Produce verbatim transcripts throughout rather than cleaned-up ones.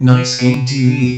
Nice Game T V.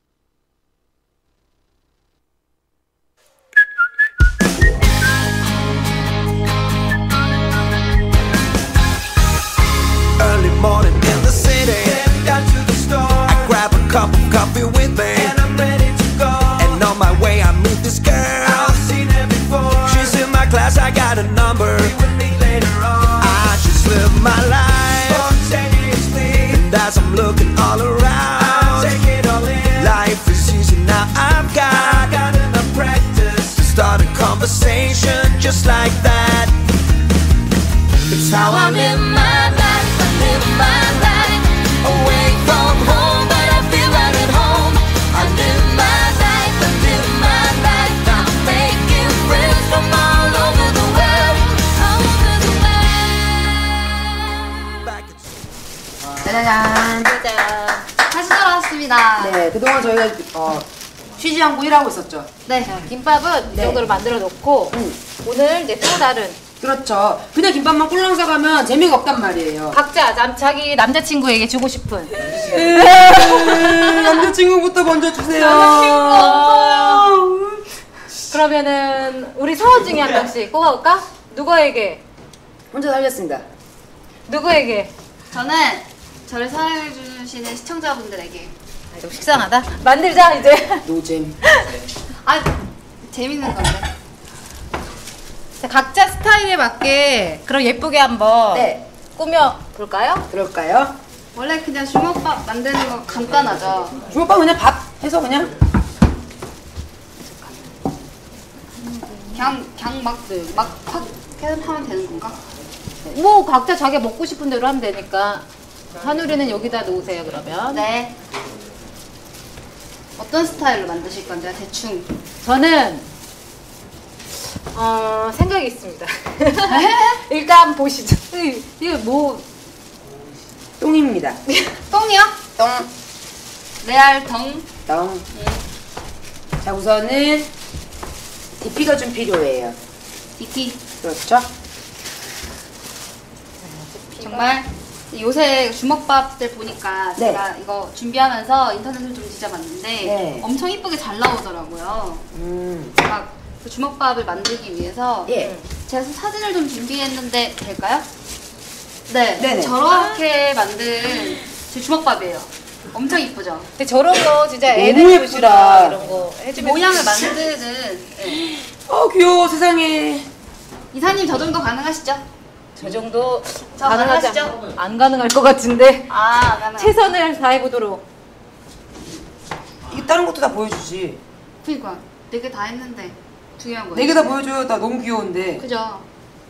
Early morning in the city, heading down to the store. I grab a cup of coffee with me, and I'm ready to go. And on my way I meet this girl. I've seen her before. She's in my class, I got a number. We will meet later on. I just live my life spontaneously, and as I'm looking all around, I take it all in. Life is easy now. I've got, I've got enough practice to start a conversation just like that. It's how I live my life. Live my life away from home, but I feel right at home. I live my life, I live my life. I'm making friends from all over the world, all over the world. 짜자잔. 짜잔. 다시 돌아왔습니다. 네, 그동안 저희가 어, 쉬지 않고 일하고 있었죠. 네. 자, 김밥은 이 네. 정도로 만들어 놓고 음. 오늘 이제 또 다른 그렇죠. 그냥 김밥만 꿀랑 싸가면 재미가 없단 말이에요. 각자 남, 자기 남자친구에게 주고 싶은 남자친구부터 먼저 주세요. 그러면은 우리 서원 중에 한 명씩 뽑아볼까? 누구에게? 혼자 살겠습니다. 누구에게? 저는 저를 사랑해주시는 시청자분들에게. 아, 이거 식상하다. 만들자 이제. 노잼. 아, 재밌는 건데. 자, 각자 스타일에 맞게 그럼 예쁘게 한번 네. 꾸며 볼까요? 그럴까요? 원래 그냥 주먹밥 만드는 거 간단하죠. 주먹밥 그냥 밥 해서 그냥 그냥 그냥 막막팍 하면 되는 건가? 뭐 각자 자기 먹고 싶은 대로 하면 되니까. 한우리는 여기다 놓으세요 그러면. 네. 어떤 스타일로 만드실 건데요? 대충. 저는 어 생각이 있습니다. 일단 보시죠. 이게 뭐 똥입니다. 똥이요? 똥. 레알 덩. 똥. 자, 우선은 디피가 좀 필요해요. 디피. 그렇죠? 정말 요새 주먹밥들 보니까 네. 제가 이거 준비하면서 인터넷을 좀 뒤져봤는데 네. 엄청 이쁘게 잘 나오더라고요. 음. 제가 그 주먹밥을 만들기 위해서 예. 제가 사진을 좀 준비했는데 될까요? 네, 네네. 저렇게 만든 제 주먹밥이에요. 엄청 이쁘죠? 근데 저런 거 진짜 너무 애들 예쁘다. 교실이나 이런 거 해주면 모양을 만드는 네. 어, 귀여워, 세상에. 이사님 저 정도 가능하시죠? 저 정도 저 가능하지 가능하시죠? 않, 안 가능할 것 같은데 아, 가능. 최선을 다해보도록. 이게 다른 것도 다 보여주지. 그니까 네 개 다 했는데 중요한 거예요. 네 개 다 보여줘요. 나 너무 귀여운데. 그죠?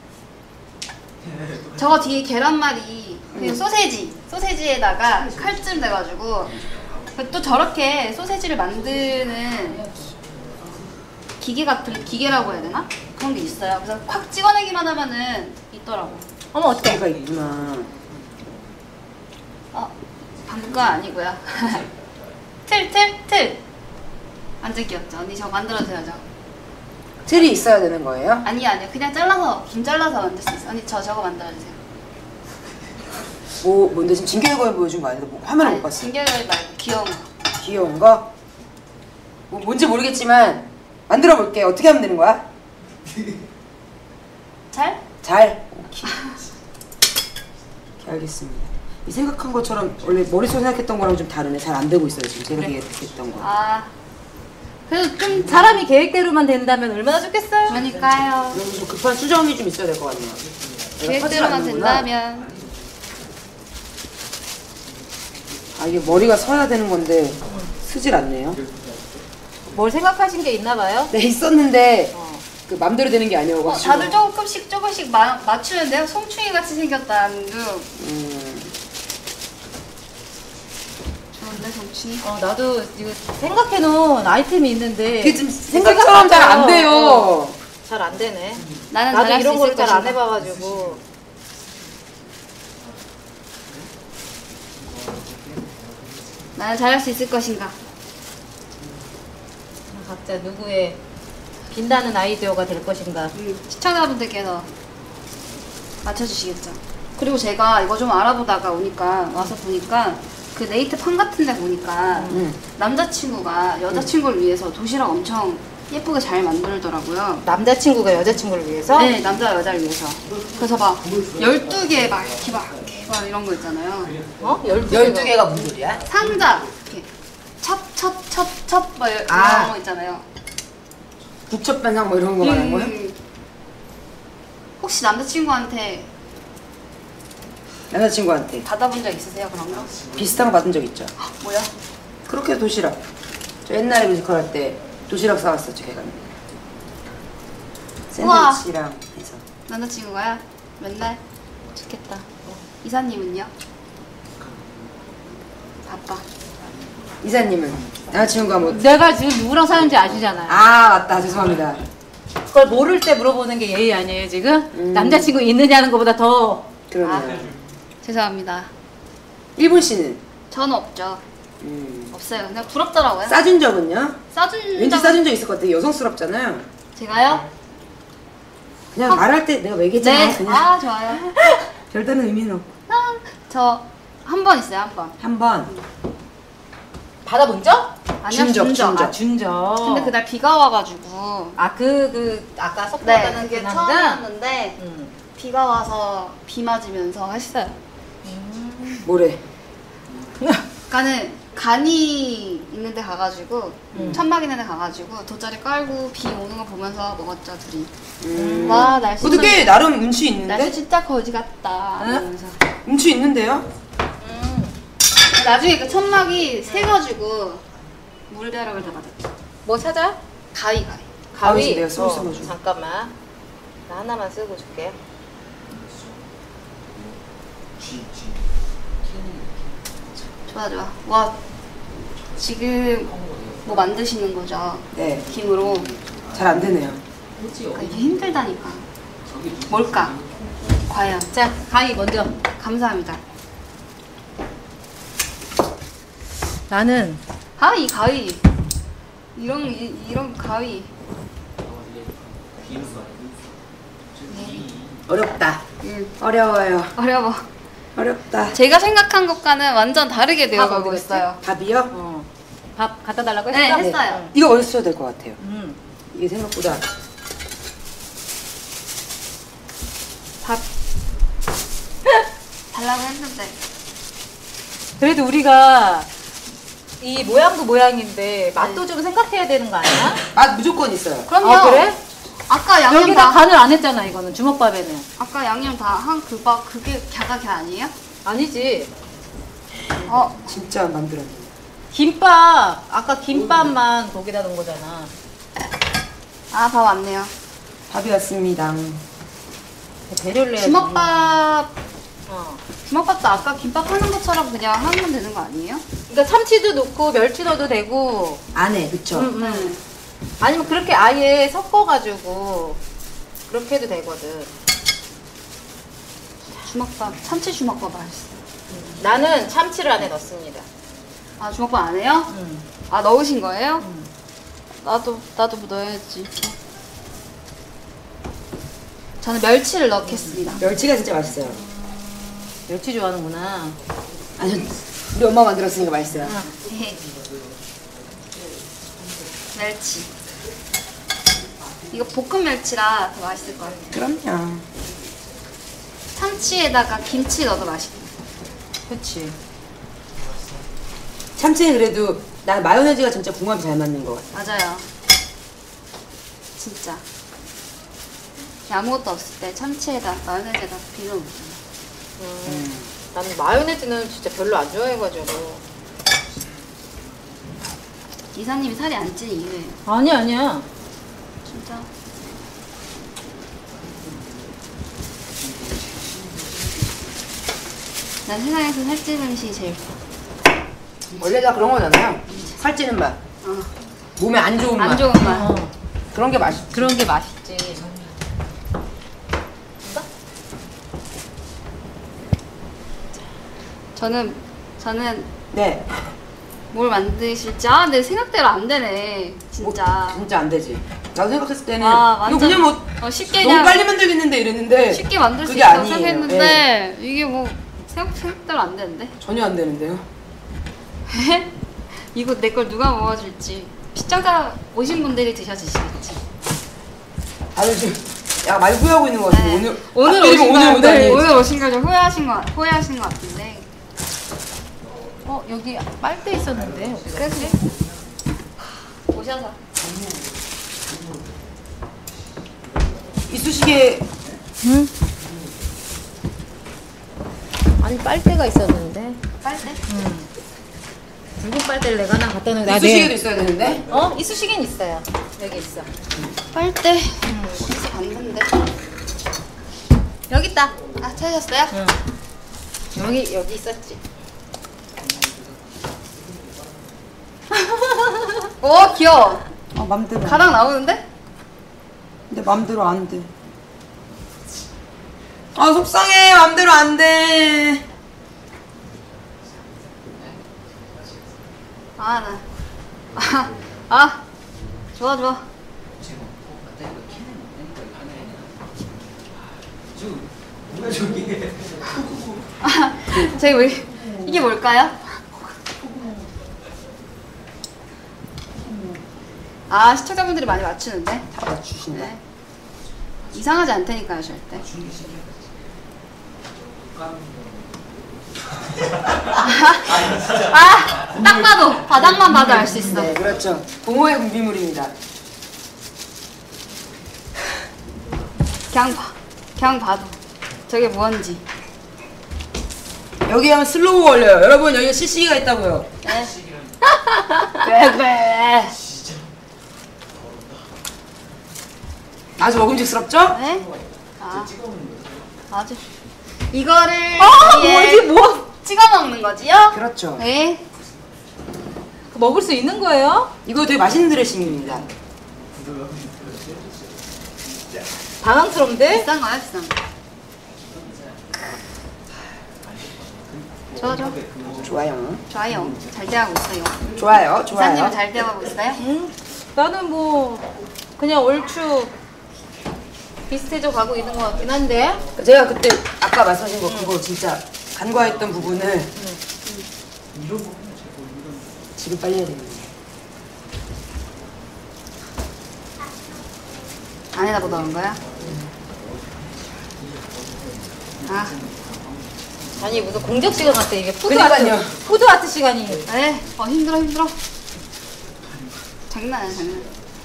저거 뒤에 계란말이 그냥 소세지 소세지에다가 칼집 내가지고 또 저렇게 소세지를 만드는 기계 같은 기계라고 해야 되나? 그런 게 있어요. 그래서 콱 찍어내기만 하면은 있더라고. 어머 어떡해. 걔가 있구나. 어, 방금 거 아니고요. 틀, 틀, 틀. 완전 귀엽죠? 언니 저거 만들어줘야죠. 틀이 있어야 되는 거예요? 아니 아니요. 그냥 잘라서 김 잘라서 만들 수 있어. 언니 저 저거 만들어주세요. 뭐, 뭔데 지금 진격의 보여준 거 아닌데 뭐 화면을 못 아니, 봤어. 진격을 말고 귀여운 거. 귀여운 거? 뭐 뭔지 모르겠지만 만들어 볼게. 어떻게 하면 되는 거야? 잘? 잘. 오케이. 오케이, 알겠습니다. 이 생각한 것처럼 원래 머릿속에 생각했던 거랑 좀 다르네. 잘 안 되고 있어요 지금 제가 계획했던 거. 아, 그래도 좀 사람이 계획대로만 된다면 얼마나 좋겠어요. 그러니까요. 그럼 좀 급한 수정이 좀 있어야 될 것 같네요. 내가 퍼즐 계획대로만 않는구나. 된다면. 아, 이게 머리가 서야 되는 건데 쓰질 않네요. 뭘 생각하신 게 있나 봐요? 네, 있었는데 어. 그 맘대로 되는 게 어, 아니어가지고. 다들 조금씩 조금씩 마, 맞추는데요. 송충이 같이 생겼다는 둥. 음, 좋은데 송충이? 어 나도 이거 생각해놓은 아이템이 있는데 그게 좀 생각처럼 잘 안 돼요. 잘 안 되네. 나는 나도 잘할 이런 수 거를 있을 잘 안 것인가? 해봐가지고. 나는 잘할 수 있을 것인가? 각자 누구의 빛나는 아이디어가 될 것인가. 음, 시청자분들께서 맞춰주시겠죠. 그리고 제가 이거 좀 알아보다가 오니까 와서 보니까 그 그 네이트 판 같은 데 보니까 음. 남자친구가 여자친구를 위해서 도시락 엄청 예쁘게 잘 만들더라고요. 남자친구가 여자친구를 위해서? 네, 남자 여자를 위해서. 그래서 막 열두 개 막 이렇게 막, 이렇게 막 이런 거 있잖아요. 어? 열두 열두 개가 무슨 소리야? 상자 이렇게 첩첩첩첩 막 이런 아. 거 있잖아요. 국첩반상 뭐 이런 거 말하는 거야? 음. 혹시 남자친구한테 남자친구한테 받아본 적 있으세요 그런 거? 비슷한 거 받은 적 있죠. 뭐야? 그렇게 도시락. 저 옛날에 뮤지컬 할 때 도시락 싸왔었죠, 걔가. 우와. 샌드위치랑 해서. 남자친구가요? 맨날? 좋겠다. 이사님은요? 바빠. 이사님은 남자친구가 뭐. 내가 지금 누구랑 사는지 아시잖아요. 아 맞다, 죄송합니다. 그걸 모를 때 물어보는 게 예의 아니에요 지금? 음. 남자친구 있느냐는 것보다 더. 그러네요. 죄송합니다. 일본 씨는 저는 없죠. 음. 없어요. 그냥 부럽더라고요. 싸준 적은요? 싸준 왠지 적- 싸준 적 있을 것 같아요. 여성스럽잖아요. 제가요? 그냥 말할 때 내가 얘기했잖아. 네. 그냥 아 좋아요. 별다른 의미는 없고. 저 한 번 있어요 한 번. 한 번. 받아본 적? 아니요 준적, 준 적. 준적. 아 준적. 근데 그날 비가 와가지고. 아그 그 아까 네. 섞어가는 그게 그 남자? 처음이었는데 음. 비가 와서 비 맞으면서 했어요. 뭐래? 그러니까는 간이 있는데 가가지고 음. 천막 있는데 가가지고 돗자리 깔고 비 오는 거 보면서 먹었죠 둘이. 음. 와 날씨. 그것도 꽤 나름 운치 날씨 있는데? 진짜 거지 같다. 응? 이러면서. 운치 있는데요? 나중에 그 천막이 새가지고 물벼락을 다 맞았죠. 뭐 찾아? 가위 가위. 가위 내가 쓰고 있어가지고. 잠깐만. 나 하나만 쓰고 줄게. 좋아 좋아. 와 지금 뭐 만드시는 거죠? 네. 김으로. 잘 안 되네요. 그러니까 이게 힘들다니까. 뭘까? 과연. 자 가위 먼저. 감사합니다. 나는 아 이 가위. 이런 이, 이런 가위. 어렵다. 음, 어려워요. 어려워. 어렵다. 제가 생각한 것과는 완전 다르게 되어가고 어디 갔지? 있어요. 밥이요? 어. 밥 갖다 달라고 했어? 네, 했어요. 이거 어디서 써야 될 것 같아요. 음. 이게 생각보다. 밥 달라고 했는데. 그래도 우리가 이 모양도 모양인데 맛도 좀 생각해야 되는 거 아니야? 맛 무조건 있어요. 그럼요. 아 그래? 아까 양념 여기다 다 간을 안 했잖아 이거는 주먹밥에는. 아까 양념 다 한 그밥 그게 갸가 갸 아니에요? 아니지. 어 진짜 만들었네. 김밥 아까 김밥만 거기다 넣은 거잖아. 아 밥 왔네요. 밥이 왔습니다. 배려를 해야지. 주먹밥 어. 주먹밥도 아까 김밥 하는 것처럼 그냥 하면 되는 거 아니에요? 그러니까 참치도 넣고 멸치 넣어도 되고. 안에 그쵸? 음, 음. 아니면 그렇게 아예 섞어가지고 그렇게 해도 되거든. 주먹밥 참치 주먹밥 맛있어. 나는 참치를 안에 넣습니다. 아 주먹밥 안 해요? 음. 아 넣으신 거예요? 음. 나도 나도 뭐 넣어야지. 저는 멸치를 넣겠습니다. 멸치가 진짜 맛있어요. 멸치 좋아하는구나. 아니, 우리 엄마 만들었으니까 맛있어요. 멸치. 이거 볶음 멸치라 더 맛있을 것 같아요. 그럼요. 참치에다가 김치 넣어도 맛있고. 그렇지. 참치는 그래도 난 마요네즈가 진짜 궁합이 잘 맞는 것 같아. 맞아요. 진짜. 아무것도 없을 때 참치에다 마요네즈에다 비벼 먹잖아. 음. 나는 마요네즈는 진짜 별로 안 좋아해가지고. 이사님이 살이 안 찐 이유예요. 아니야 아니야. 진짜. 난 세상에서 살찐 음식이 제일 좋아. 원래 다 그런 거잖아요. 살찌는 맛. 어. 몸에 안 좋은 맛. 안 좋은 맛. 어. 그런 게 맛있. 그런 게 맛있지. 저는 저는 네. 뭘 만드실지 아, 내 생각대로 안 되네. 진짜. 뭐, 진짜 안 되지. 나도 생각했을 때는 아, 이거 완전- 그냥 뭐 어, 쉽게 너무 그냥 빨리 만들겠는데 이랬는데 쉽게 만들 수 그게 있다고 아니에요. 생각했는데 네. 이게 뭐 생각, 생각대로 안 되는데. 전혀 안 되는데요. 이거 내 걸 누가 먹어줄지 시청자 오신 분들이 드셔주시겠지. 다들 지금 야 많이 후회하고 있는 것 같은데 네. 오늘 오늘 하필이면 오신 오늘 거 오다니. 오늘 오신 걸 좀 후회하신 거 후회하신 것 같은데. 어 여기 빨대 있었는데 어디 갔지? 오셔서. 이쑤시개 응? 아니 빨대가 있었는데 빨대? 붉은 빨대를 내가 하나 갖다 놓은 이쑤시개도 있어야 되는데. 어? 이쑤시개는 있어요. 여기 있어. 빨대. 음. 어디서 봤는데. 여기 있다. 아 찾으셨어요? 응. 여기 여기 있었지. 오 귀여워. 아 맘대로. 가방 나오는데? 근데 맘대로 안 돼. 아 속상해. 맘대로 안 돼. 아 나. 아, 아 좋아 좋아. 아, 저기 뭐 이게 뭘까요? 아 시청자분들이 많이 맞추는데. 다 맞추신다. 네. 이상하지 않다니까요 절대. 아, 딱 봐도 바닥만 봐도 알 수 있어. 네 그렇죠. 부모의 군비물입니다. 그냥 봐, 그냥 봐도 저게 뭔지. 여기 하면 슬로우 걸려요. 여러분 여기 씨씨기가 있다고요. 네. 왜 그래? 아주 먹음직스럽죠? 네? 아, 아주 이거를 아 여기에 뭐지 뭐? 찍어 먹는 거지요? 그렇죠. 네. 먹을 수 있는 거예요? 이거 되게 맛있는 드레싱입니다. 당황스러운데? 비싼 거야 비싼 거. 좋아 좋아 좋아요. 좋아요. 잘 돼가고 있어요. 좋아요. 기사님은 좋아요. 잘 돼가고 있어요? 응? 나는 뭐 그냥 얼추 비슷해져 가고 있는 것 같긴 한데. 제가 그때 아까 말씀하신 거 그거 진짜 간과했던 부분을 지금 빨리 해야 되겠네요. 안에다 뭐 넣은 거야? 아, 아니 무슨 공적 시간 같아 이게 푸드 그러니까요. 아트 푸드 아트 시간이. 네. 어 힘들어 힘들어. 장난 아니야 장난.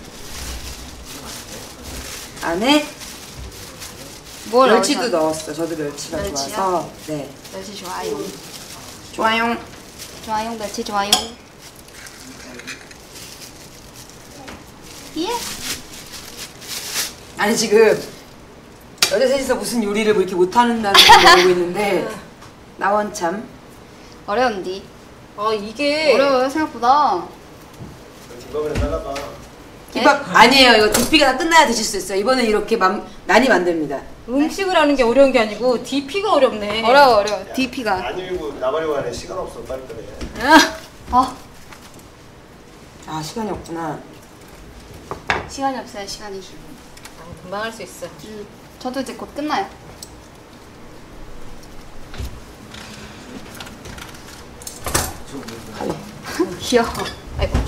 안에 뭘 멸치도 넣으셔? 넣었어. 저도 멸치가 멸치요? 좋아서. 네. 멸치 좋아요. 좋아요. 좋아요 멸치 좋아요. 예? 아니 지금 여자 셋이서 무슨 요리를 뭐 이렇게 못하는다는 걸 알고 있는데 나원 참 어려운디. 아 이게 어려워요 생각보다. 김밥이나 잘라봐. 김밥 아니에요. 이거 디피가 다 끝나야 드실 수 있어요. 이번엔 이렇게 맘, 많이 만듭니다. 음식을 하는 게 어려운 게 아니고 디피가 어렵네. 어려워 어려워. 디피가. 안 읽고 나가려고 하네. 시간 없어. 빨리 그래. 어 아 시간이 없구나. 시간이 없어요 시간이. 아, 금방 할 수 있어. 음, 저도 이제 곧 끝나요. 귀여워. 아이고.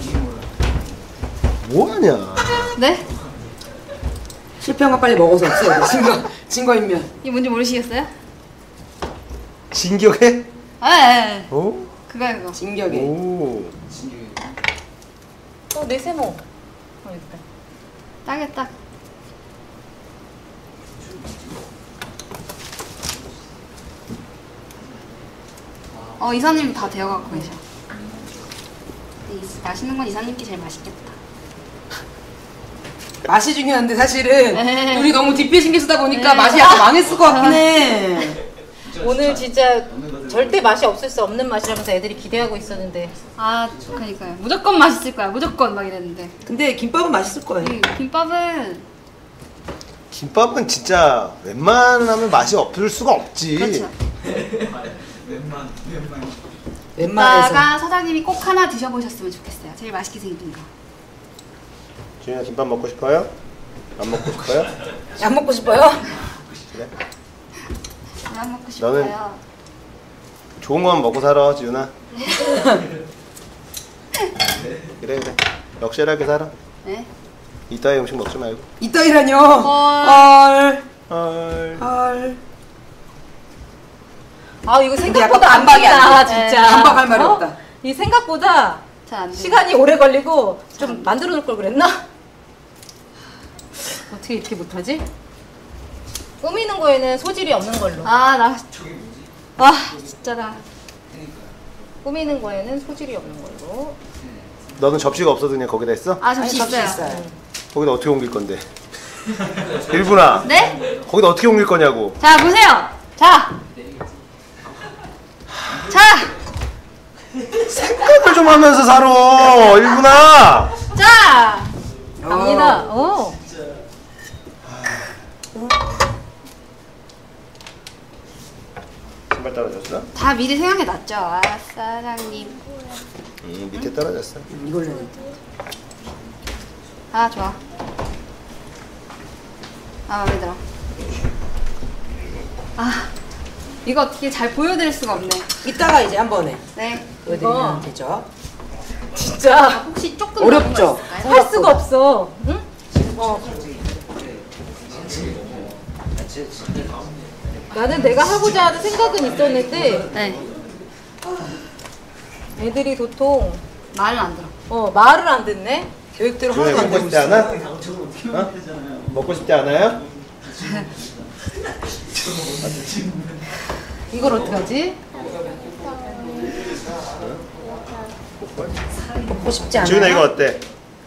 뭐하냐? 네? 실패한 거 빨리 먹어서 없애야 돼. 증거 증거인면. 이게 뭔지 모르시겠어요? 진격해? 아, 예, 예. 어? 그거야 그거. 진격에. 오. 어, 내 세모. 어, 있다. 딱에 딱. 어 이사님 다 되어갖고 계셔. 이, 맛있는 건 이사님께 제일 맛있겠다. 맛이 중요한데 사실은 에헤. 우리 너무 디피에 신경 쓰다 보니까 에헤. 맛이 약간 망했을 것 같긴 해. 오늘 진짜 절대 맛이 없을 수 없는 맛이라면서 애들이 기대하고 있었는데. 아 그러니까요. 무조건 맛있을 거야. 무조건 막 이랬는데. 근데 김밥은 맛있을 거예요. 이 김밥은 김밥은 진짜 웬만하면 맛이 없을 수가 없지. 그렇죠. 웬만해서. 이따가 사장님이 꼭 하나 드셔보셨으면 좋겠어요. 제일 맛있게 생긴 거. 지윤아 김밥 먹고 싶어요? 안 먹고 싶어요? 안 먹고 싶어요? 그래? 안 먹고 싶어요. 너는 좋은 거만 먹고 살아, 지윤아. 그래 그래. 역실하게 살아. 네. 이따위 음식 먹지 말고. 이따위라뇨. 헐. 헐. 헐. 헐. 아 이거 생각보다 약간 안 반박이 안 bag이다 돼. 진짜. 반박할 말이 어? 없다. 이 생각보다 잘 안 돼. 시간이 오래 걸리고 좀 만들어 놓을 걸 그랬나? 어떻게 이렇게 못하지? 꾸미는 거에는 소질이 없는 걸로. 아, 나. 와, 진짜 나. 꾸미는 거에는 소질이 없는 걸로. 너는 접시가 없어서 그냥 거기다 했어? 아, 접시 접시 있어요. 있어요. 거기다 어떻게 옮길 건데? 일분아. 네? 거기다 어떻게 옮길 거냐고. 자, 보세요. 자. 자. 생각을 좀 하면서 살아. 일분아. 자. 갑니다. 어. 신발 떨어졌어? 다 미리 생각해 놨죠. 아, 사장님. 음, 밑에 떨어졌어. 이걸로 해야 돼. 아, 좋아. 아, 마음에 들어. 아, 이거 어떻게 잘 보여드릴 수가 없네. 이따가 이제 한 번에 네. 보여드리면 되죠. 진짜 혹시 조금 어렵죠? 남은 거 있을까요? 할 수가 없어. 응? 어. 나는 내가 하고자 하는 생각은 있었는데 네. 애들이 도통 말을 안 들어. 어 말을 안 듣네. 계획대로 준아 하나도 안 먹고 되고 싶지 있어. 않아? 어? 먹고 싶지 않아요? 이걸 어떡하지? 먹고 싶지 않아. 지훈아 이거 어때?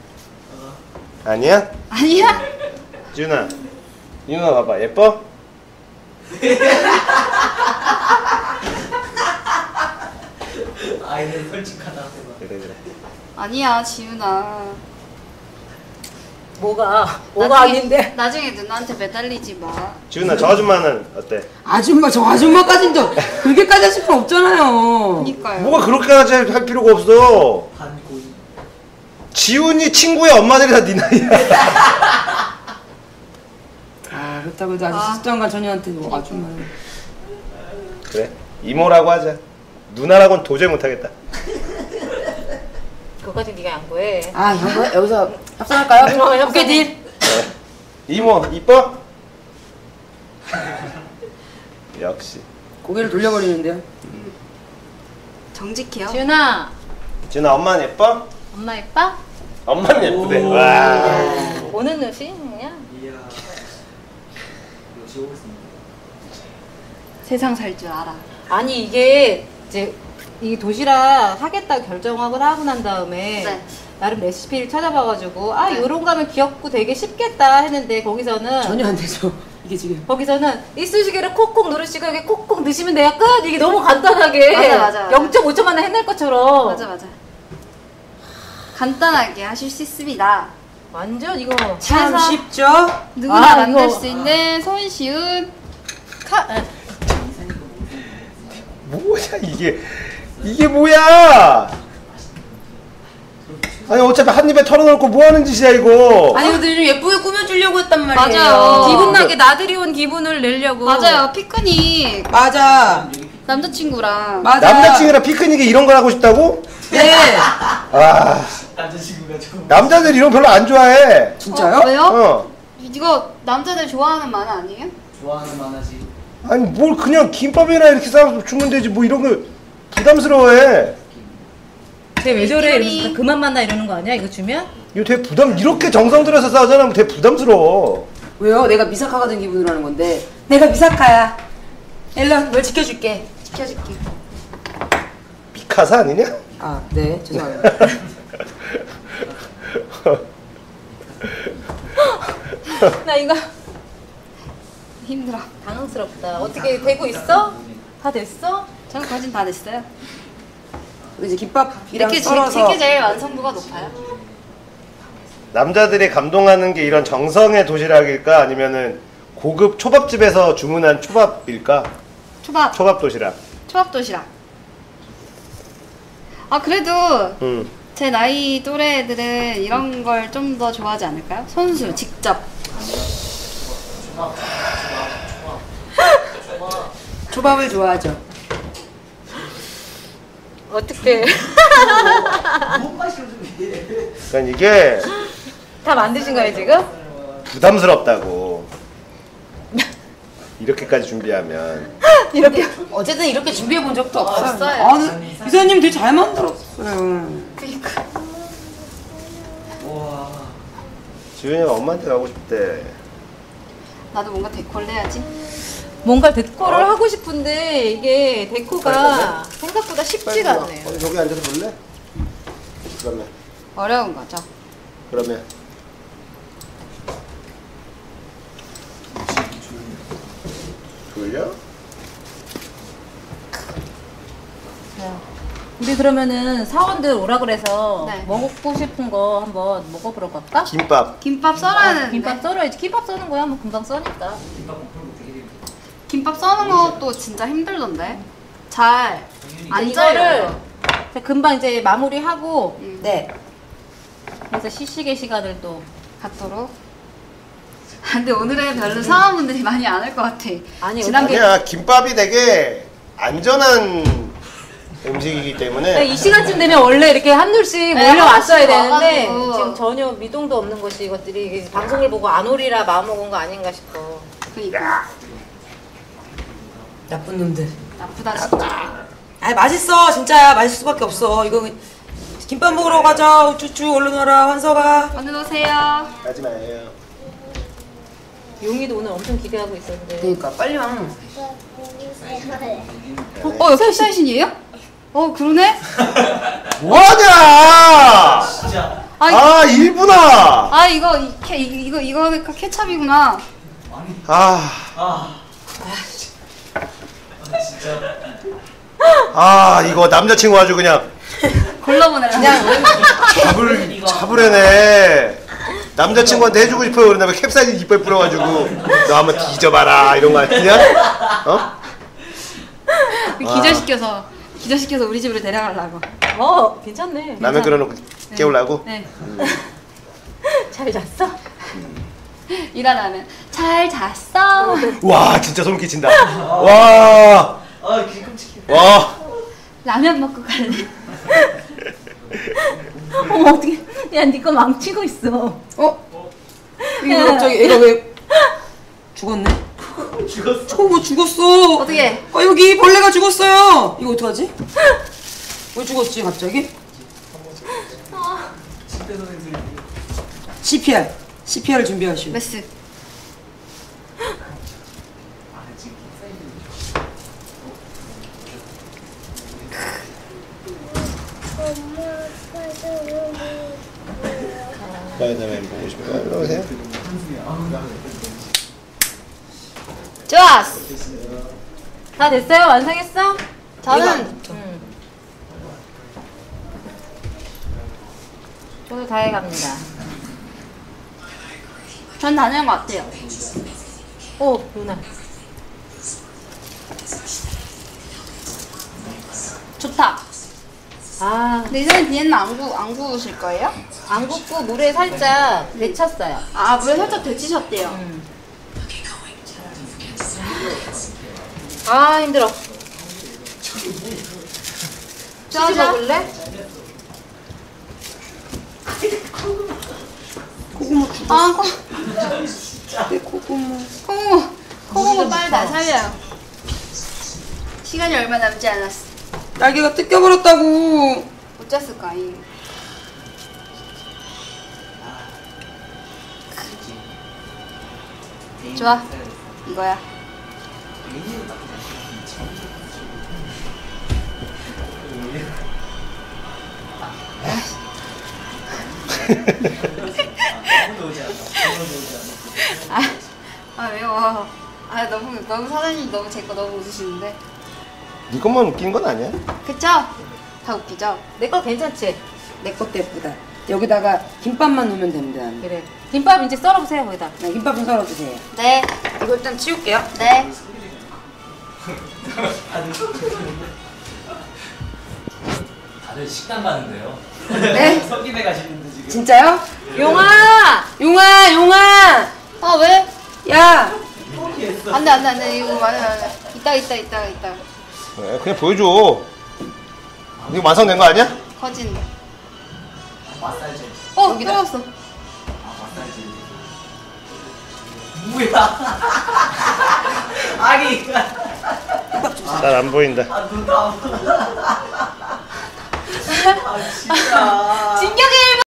아니야? 아니야? 지훈아 이 누나 봐봐 예뻐? 아이는 솔직하다. 그래 그래. 아니야, 지훈아. 뭐가 뭐가 나중에, 아닌데? 나중에 누나한테 매달리지 마. 지훈아 저 아줌마는 어때? 아줌마 저 아줌마까지는 또 그렇게까지 하실 필요 없잖아요. 그니까요. 뭐가 그렇게까지 할 필요가 없어. 반고이. 지훈이 친구의 엄마들이 다 네 나이야. 아 그렇다고 해도 아직 아. 시집장가 전혀한테 뭐 아줌마를. 그래 이모라고 하자. 누나라고는 도저히 못하겠다. 그거까지 네가 양보해. 아 여기서, 여기서 협상할까요? 어, 오케이 딜. 네. 이모 이뻐? 역시 고개를 돌려버리는데요. 정직해요. 지훈아, 지훈아 엄마는 예뻐? 엄마 예뻐? 엄마는 예쁘대. 와. 보는 눈이 그냥. 이야. 역시 오겠습니다. 세상 살 줄 알아. 아니 이게 이제 이 도시락 하겠다 결정하고 하고 난 다음에 네. 나름 레시피를 찾아봐가지고 아 네. 요런 거 하면 귀엽고 되게 쉽겠다 했는데 거기서는 전혀 안 되죠. 이게 지금. 거기서는 이쑤시개를 콕콕 누르시고 이게 콕콕 넣으시면 돼요. 끝! 이게 너무 간단하게 맞아, 맞아, 맞아. 영 점 오 초 만에 해낼 것처럼 맞아, 맞아. 간단하게 하실 수 있습니다. 완전 이거 참 그래서 쉽죠? 누구나 아, 만들 이거- 수 있는 손쉬운 카... 에, 뭐야 이게 이게 뭐야? 아니 어차피 한 입에 털어놓고 뭐 하는 짓이야 이거? 아니 근데 좀 예쁘게 꾸며주려고 했단 말이에요. 맞아요. 기분 나게 나들이 온 기분을 내려고 맞아요. 피크닉 맞아. 남자친구랑 맞아. 남자친구랑 피크닉에 이런 걸 하고 싶다고? 네. 아 남자친구가 좀. 남자들 이런 거 별로 안 좋아해. 진짜요? 어, 왜요? 어. 이거 남자들 좋아하는 만화 아니에요? 좋아하는 만화지. 아니 뭘 그냥 김밥이나 이렇게 싸서 주면 되지 뭐 이런 거 부담스러워해. 쟤왜 저래 이들이- 이러면서 그만 만나 이러는 거 아니야 이거 주면? 이거 되게 부담 이렇게 정성 들여서 싸잖아. 되게 부담스러워. 왜요? 내가 미사카가 된 기분으로 하는 건데. 내가 미사카야. 일로 널 지켜줄게. 지켜줄게. 미카사 아니냐? 아, 네. 죄송합니다. 나 이거 힘들어. 당황스럽다. 어떻게 되고 있어? 다 됐어? 저는 거진 다 됐어요. 이제 김밥이랑 이렇게 제, 썰어서 제게 제일 완성도가 높아요. 남자들이 감동하는 게 이런 정성의 도시락일까 아니면은 고급 초밥집에서 주문한 초밥일까? 초밥, 초밥 도시락. 초밥 도시락. 아 그래도 응. 제 나이 또래 애들은 이런 걸 좀 더 좋아하지 않을까요? 손수 직접. 초밥을 좋아하죠. 어떻게 뭔 맛이로 준비해. 그러니까 이게 다 만드신 거예요 지금? 부담스럽다고. 이렇게까지 준비하면. 이렇게. 어쨌든 이렇게 준비해 본 적도 없어요. 없어요. 아, 근데 이사님 되게 잘 만들었어요. 그니까. 와. 지훈이가 엄마한테 가고 싶대. 나도 뭔가 데코를 해야지. 뭔가 데코를 어? 하고 싶은데 이게 데코가 생각보다 쉽지가 않네요. 어, 저기 앉아서 볼래? 그러면 어려운 거죠. 그러면 졸려? 우리 그러면은 사원들 오라 그래서 네. 먹고 싶은 거 한번 먹어보러 갈까? 김밥. 김밥 썰어야 되는데. 김밥 썰어야지. 김밥 써는 거야 뭐 금방 써니까. 김밥 써는 것도 진짜 힘들던데. 잘 안 이거를 잘려요. 금방 이제 마무리하고 음, 네. 그래서 시식의 시간을 또 갖도록. 아, 근데 오늘은 별로 사원분들이 많이 안 올 것 같아. 아니, 지난번 아니야, 김밥이 되게 안전한 음식이기 때문에. 이 시간쯤 되면 원래 이렇게 한 줄씩 네, 몰려왔어야 한 줄씩 되는데 와가지고. 지금 전혀 미동도 없는 것이 이것들이 방송을 보고 안 오리라 마음먹은 거 아닌가 싶어. 그니까 나쁜 놈들. 나쁘다 진짜. 아 맛있어 진짜야. 맛있을 수밖에 없어. 이거 김밥 먹으러 가자. 우쭈쭈 얼른 와라 환서가. 오늘 오세요. 하지 마요. 용이도 오늘 엄청 기대하고 있었는데. 그러니까 빨리 와. 어, 여기 캡사이신이에요? 어, 그러네? 뭐하냐! 진짜. 아, 아, 일부나! 아 이거 이, 케, 이- 이거 이거 케찹이구나. 아, 아. 아, 진짜. 아, 이거 남자친구 아주 그냥 골라보내라. 잡을, 잡으려네. 남자친구한테 해주고 싶어요. 그런다 왜 캡사이신 이빨 뿌려가지고 너 한번 뒤져봐라 이런 거 아니냐? 어? 기절시켜서 기절시켜서 우리 집으로 데려가려고. 어 괜찮네. 라면 끓여놓고 깨우려고? 네. 잘 잤어? 일하라면 잘 잤어. 와, 진짜 소름 끼친다. 와, 아, 귀 끔찍해. 와. 라면 먹고 갈래? 어머 어떻게? 야 니 거 망치고 있어. 어? 이거 갑자기 애가 왜 죽었네? 죽었어. 저거 뭐 죽었어. 어떻게? 아 여기 벌레가 죽었어요. 이거 어떡하지? 왜 죽었지 갑자기? 침대 선생님. 씨피알. 씨피알을 준비하시오. 메스. 아, 지금 스파이더맨 보고 싶어요? 일로 오세요. 좋았어. 다 됐어요? 완성했어? 저는 응. 저도 다 해갑니다. 전 다녀온 것 같아요. 오 누나. 좋다. 아, 근데 이제는 비엔나 안, 구, 안 구우실 거예요? 안 굽고 물에 살짝 데쳤어요. 아, 물에 살짝 데치셨대요. 음. 아 힘들어. 치즈 짜자. 먹을래? 고구마 죽. 아, 코, 내 고구마. 코고모. 코고모 빨리 날 살려요. 시간이 얼마 남지 않았어. 날개가 뜯겨버렸다고. 못 잤을까, 이. 좋아. 이거야. 아무도 오지 않아. 아무도 오지 않아. 아, 아 왜요? 아 너무 너무 사장님 너무 제 거 너무 웃으시는데. 네 것만 웃기는 건 아니야? 그쵸? 다 웃기죠? 내 거 괜찮지? 내 것도 예쁘다. 여기다가 김밥만 넣으면 됩니다. 그래. 김밥 이제 썰어보세요 거기다. 네, 김밥 좀 썰어주세요. 네. 이거 일단 치울게요. 네. 다들 식당 가는데요. 네? 석기네 가시는데 지금. 진짜요? 용아! 용아, 용아! 아 왜? 야! 안돼 안돼 안돼 이거 말해 안돼. 이따 이따 이따 이따. 네, 그냥 보여줘. 이거 완성된 거 아니야? 커진. 마사지. 어 떨어졌어. 아 마사지. 뭐야? 아니. 잘 안 보인다. 아눈 다. 아 진짜. 진격의